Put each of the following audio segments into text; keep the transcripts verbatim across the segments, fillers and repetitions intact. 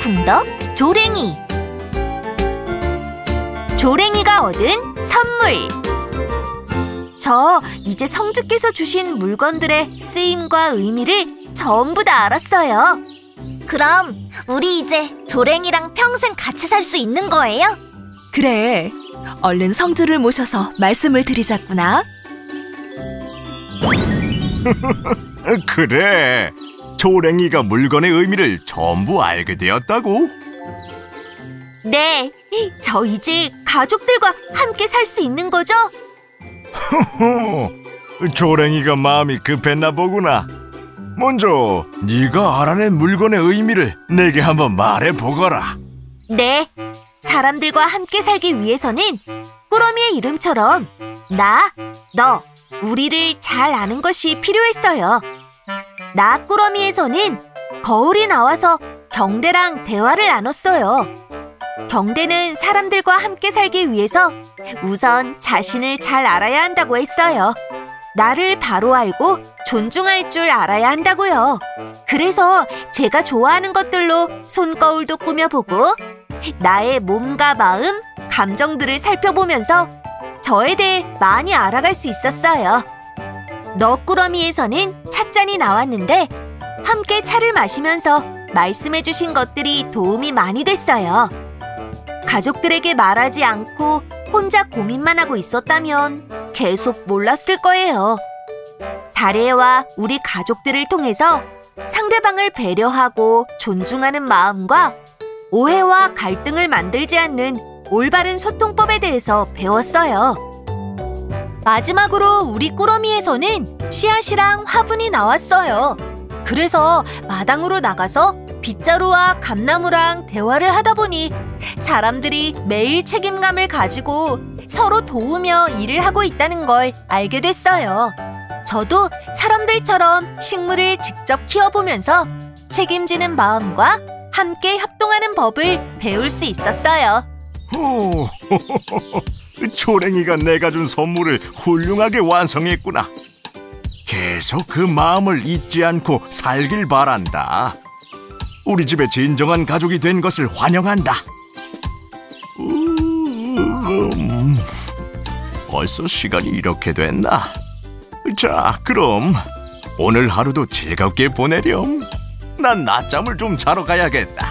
쿵덕쿵덕 조랭이. 조랭이가 얻은 선물. 저 이제 성주께서 주신 물건들의 쓰임과 의미를 전부 다 알았어요. 그럼 우리 이제 조랭이랑 평생 같이 살 수 있는 거예요? 그래, 얼른 성주를 모셔서 말씀을 드리자꾸나. 그래, 조랭이가 물건의 의미를 전부 알게 되었다고? 네, 저 이제 가족들과 함께 살 수 있는 거죠? 조랭이가 마음이 급했나 보구나. 먼저 네가 알아낸 물건의 의미를 내게 한번 말해보거라. 네, 사람들과 함께 살기 위해서는 꾸러미의 이름처럼 나, 너, 우리를 잘 아는 것이 필요했어요. 나 꾸러미에서는 거울이 나와서 경대랑 대화를 나눴어요. 경대는 사람들과 함께 살기 위해서 우선 자신을 잘 알아야 한다고 했어요. 나를 바로 알고 존중할 줄 알아야 한다고요. 그래서 제가 좋아하는 것들로 손거울도 꾸며보고 나의 몸과 마음, 감정들을 살펴보면서 저에 대해 많이 알아갈 수 있었어요. 너 꾸러미에서는 찻잔이 나왔는데 함께 차를 마시면서 말씀해주신 것들이 도움이 많이 됐어요. 가족들에게 말하지 않고 혼자 고민만 하고 있었다면 계속 몰랐을 거예요. 다래와 우리 가족들을 통해서 상대방을 배려하고 존중하는 마음과 오해와 갈등을 만들지 않는 올바른 소통법에 대해서 배웠어요. 마지막으로 우리 꾸러미에서는 씨앗이랑 화분이 나왔어요. 그래서 마당으로 나가서 빗자루와 감나무랑 대화를 하다 보니 사람들이 매일 책임감을 가지고 서로 도우며 일을 하고 있다는 걸 알게 됐어요. 저도 사람들처럼 식물을 직접 키워보면서 책임지는 마음과 함께 협동하는 법을 배울 수 있었어요. 오, 조랭이가 내가 준 선물을 훌륭하게 완성했구나. 계속 그 마음을 잊지 않고 살길 바란다. 우리 집의 진정한 가족이 된 것을 환영한다. 음, 벌써 시간이 이렇게 됐나? 자, 그럼 오늘 하루도 즐겁게 보내렴. 난 낮잠을 좀 자러 가야겠다.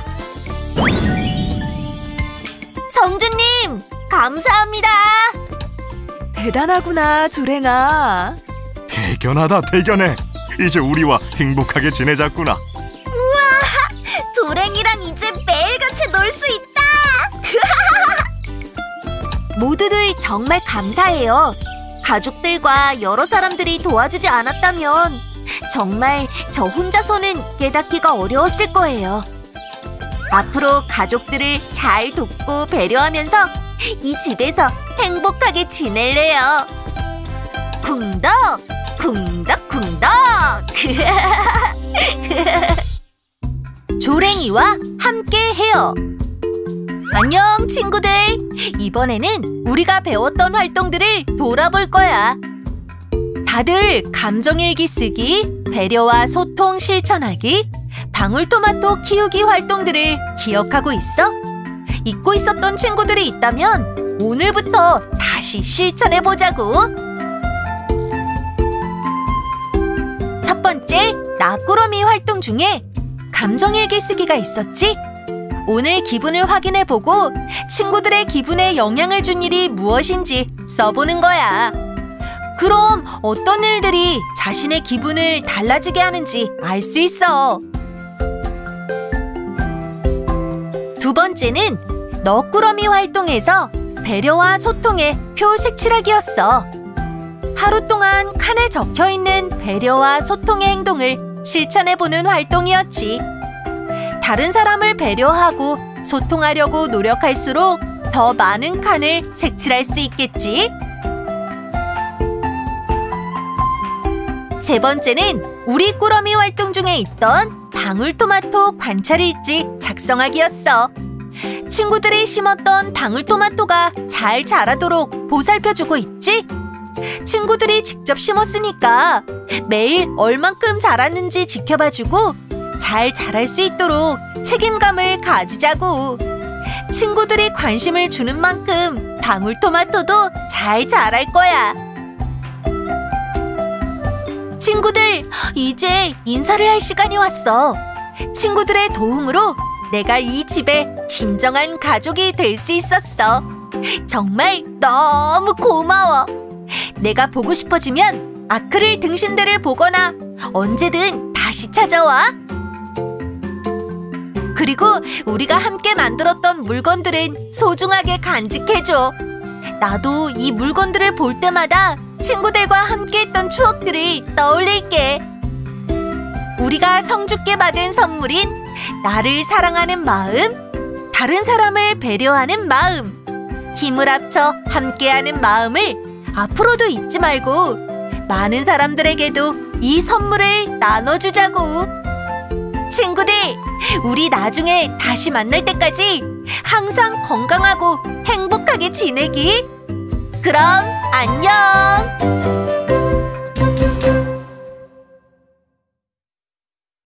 성주님, 감사합니다. 대단하구나, 조랭아. 대견하다, 대견해. 이제 우리와 행복하게 지내자꾸나. 우와, 조랭이랑 이제 매일같이 놀 수 있다. 모두들 정말 감사해요. 가족들과 여러 사람들이 도와주지 않았다면 정말 저 혼자서는 깨닫기가 어려웠을 거예요. 앞으로 가족들을 잘 돕고 배려하면서 이 집에서 행복하게 지낼래요. 쿵덕, 쿵덕, 쿵덕. 조랭이와 함께해요. 안녕, 친구들. 이번에는 우리가 배웠던 활동들을 돌아볼 거야. 다들 감정일기 쓰기, 배려와 소통 실천하기, 방울토마토 키우기 활동들을 기억하고 있어? 잊고 있었던 친구들이 있다면 오늘부터 다시 실천해보자고. 첫 번째, 나꾸러미 활동 중에 감정일기 쓰기가 있었지? 오늘 기분을 확인해보고 친구들의 기분에 영향을 준 일이 무엇인지 써보는 거야. 그럼 어떤 일들이 자신의 기분을 달라지게 하는지 알 수 있어. 두 번째는 너꾸러미 활동에서 배려와 소통의 표식 칠하기였어. 하루 동안 칸에 적혀있는 배려와 소통의 행동을 실천해보는 활동이었지. 다른 사람을 배려하고 소통하려고 노력할수록 더 많은 칸을 색칠할 수 있겠지. 세 번째는 우리 꾸러미 활동 중에 있던 방울토마토 관찰일지 작성하기였어. 친구들이 심었던 방울토마토가 잘 자라도록 보살펴주고 있지? 친구들이 직접 심었으니까 매일 얼만큼 자랐는지 지켜봐주고 잘 자랄 수 있도록 책임감을 가지자고. 친구들이 관심을 주는 만큼 방울토마토도 잘 자랄 거야. 친구들, 이제 인사를 할 시간이 왔어. 친구들의 도움으로 내가 이 집의 진정한 가족이 될 수 있었어. 정말 너무 고마워. 내가 보고 싶어지면 아크릴 등신대를 보거나 언제든 다시 찾아와. 그리고 우리가 함께 만들었던 물건들은 소중하게 간직해줘. 나도 이 물건들을 볼 때마다 친구들과 함께했던 추억들을 떠올릴게. 우리가 성주께 받은 선물인 나를 사랑하는 마음, 다른 사람을 배려하는 마음, 힘을 합쳐 함께하는 마음을 앞으로도 잊지 말고 많은 사람들에게도 이 선물을 나눠주자고. 친구들, 우리 나중에 다시 만날 때까지 항상 건강하고 행복하게 지내기. 그럼 안녕!